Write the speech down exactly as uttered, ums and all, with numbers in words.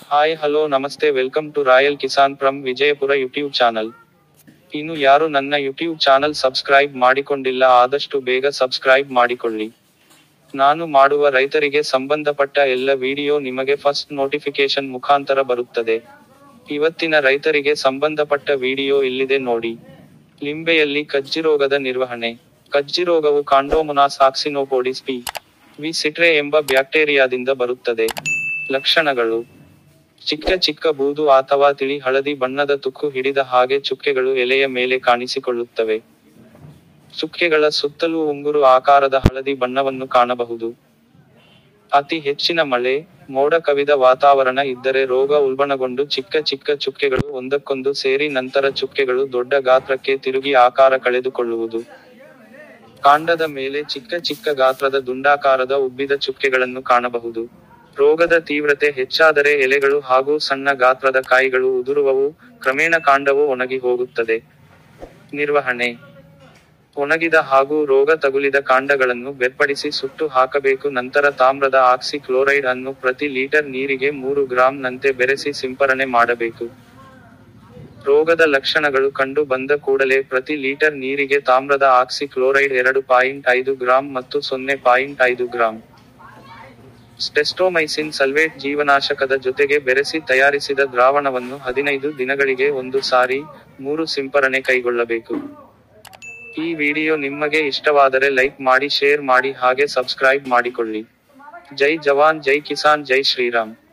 Hi hello ನಮಸ್ತೆ welcome to Royal Kisan from Vijayapura YouTube channel. ಇನ್ನು ಯಾರು ನನ್ನ ಯೂಟ್ಯೂಬ್ ಚಾನಲ್ ಸಬ್ಸ್ಕ್ರೈಬ್ ಮಾಡಿಕೊಂಡಿಲ್ಲ ಆದಷ್ಟು ಬೇಗ ಸಬ್ಸ್ಕ್ರೈಬ್ ಮಾಡಿಕೊಳ್ಳಿ. ನಾನು ಮಾಡುವ ರೈತರಿಗೆ ಸಂಬಂಧಪಟ್ಟ ಎಲ್ಲ ವಿಡಿಯೋ ನಿಮಗೆ ಫಸ್ಟ್ ನೋಟಿಫಿಕೇಶನ್ ಮುಖಾಂತರ ಬರುತ್ತದೆ. ಇವತ್ತಿನ ರೈತರಿಗೆ ಸಂಬಂಧಪಟ್ಟ ವಿಡಿಯೋ ಇಲ್ಲಿದೆ ನೋಡಿ. ಲಿಂಬೆಯಲ್ಲಿ ಕಜ್ಜಿರೋಗದ ನಿರ್ವಹಣೆ. ಕಜ್ಜಿರೋಗವು ಕಾಂಡೋಮೊನಾಸ್ ಆಕ್ಸಿನೋಪೋಡಿಸ್ ಪಿ ವಿ ಸಿಟ್ರೆ ಎಂಬ ಬ್ಯಾಕ್ಟೀರಿಯಾದಿಂದ ಬರುತ್ತದೆ. ಲಕ್ಷಣಗಳು: ಚಿಕ್ಕ ಚಿಕ್ಕ ಬೂದು ಅಥವಾ ತಿಳಿ ಹಳದಿ ಬಣ್ಣದ ತುಕ್ಕು ಹಿಡಿದ ಹಾಗೆ ಚುಕ್ಕೆಗಳು ಎಲೆಯ ಮೇಲೆ ಕಾಣಿಸಿಕೊಳ್ಳುತ್ತವೆ. ಚುಕ್ಕೆಗಳ ಸುತ್ತಲೂ ಉಂಗುರು ಆಕಾರದ ಹಳದಿ ಬಣ್ಣವನ್ನು ಕಾಣಬಹುದು. ಅತಿ ಹೆಚ್ಚಿನ ಮಳೆ, ಮೋಡ ಕವಿದ ವಾತಾವರಣ ಇದ್ದರೆ ರೋಗ ಉಲ್ಬಣಗೊಂಡು ಚಿಕ್ಕ ಚಿಕ್ಕ ಚುಕ್ಕೆಗಳು ಒಂದಕ್ಕೊಂದು ಸೇರಿ ನಂತರ ಚುಕ್ಕೆಗಳು ದೊಡ್ಡ ಗಾತ್ರಕ್ಕೆ ತಿರುಗಿ ಆಕಾರ ಕಳೆದುಕೊಳ್ಳುವುದು. ಕಾಂಡದ ಮೇಲೆ ಚಿಕ್ಕ ಚಿಕ್ಕ ಗಾತ್ರದ ದುಂಡಾಕಾರದ ಉಬ್ಬಿದ ಚುಕ್ಕೆಗಳನ್ನು ಕಾಣಬಹುದು. ರೋಗದ ತೀವ್ರತೆ ಹೆಚ್ಚಾದರೆ ಎಲೆಗಳು ಹಾಗೂ ಸಣ್ಣ ಗಾತ್ರದ ಕಾಯಿಗಳು ಉದುರುವವು, ಕ್ರಮೇಣ ಕಾಂಡವು ಒಣಗಿ ಹೋಗುತ್ತದೆ. ನಿರ್ವಹಣೆ: ಒಣಗಿದ ಹಾಗೂ ರೋಗ ತಗುಲಿದ ಕಾಂಡಗಳನ್ನು ಬೇರ್ಪಡಿಸಿ ಸುಟ್ಟು ಹಾಕಬೇಕು. ನಂತರ ತಾಮ್ರದ ಆಕ್ಸಿ ಕ್ಲೋರೈಡ್ ಅನ್ನು ಪ್ರತಿ ಲೀಟರ್ ನೀರಿಗೆ ಮೂರು ಗ್ರಾಂ ನಂತೆ ಬೆರೆಸಿ ಸಿಂಪರಣೆ ಮಾಡಬೇಕು. ರೋಗದ ಲಕ್ಷಣಗಳು ಕಂಡು ಬಂದ ಕೂಡಲೇ ಪ್ರತಿ ಲೀಟರ್ ನೀರಿಗೆ ತಾಮ್ರದ ಆಕ್ಸಿ ಕ್ಲೋರೈಡ್ ಎರಡು ಪಾಯಿಂಟ್ ಐದು ಗ್ರಾಂ ಮತ್ತು ಸೊನ್ನೆ ಪಾಯಿಂಟ್ ಐದು ಗ್ರಾಂ ಸ್ಟೆಸ್ಟೋಮೈಸಿನ್ ಸಲ್ವೇಟ್ ಜೀವನಾಶಕದ ಜೊತೆಗೆ ಬೆರೆಸಿ ತಯಾರಿಸಿದ ದ್ರಾವಣವನ್ನು ಹದಿನೈದು ದಿನಗಳಿಗೆ ಒಂದು ಸಾರಿ, ಮೂರು ಸಿಂಪರಣೆ ಕೈಗೊಳ್ಳಬೇಕು. ಈ ವಿಡಿಯೋ ನಿಮಗೆ ಇಷ್ಟವಾದರೆ ಲೈಕ್ ಮಾಡಿ, ಶೇರ್ ಮಾಡಿ ಹಾಗೆ ಸಬ್ಸ್ಕ್ರೈಬ್ ಮಾಡಿಕೊಳ್ಳಿ. ಜೈ ಜವಾನ್ ಜೈ ಕಿಸಾನ್ ಜೈ ಶ್ರೀರಾಮ್.